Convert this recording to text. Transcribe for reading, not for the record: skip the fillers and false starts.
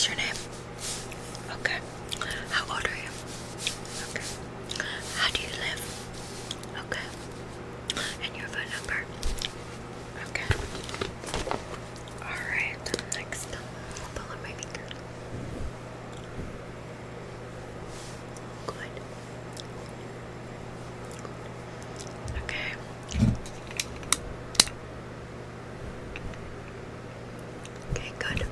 is your name? Okay. How old are you? Okay. How do you live? Okay. And your phone number? Okay. Alright, next. Pull on my finger. Good. Okay. Okay, good.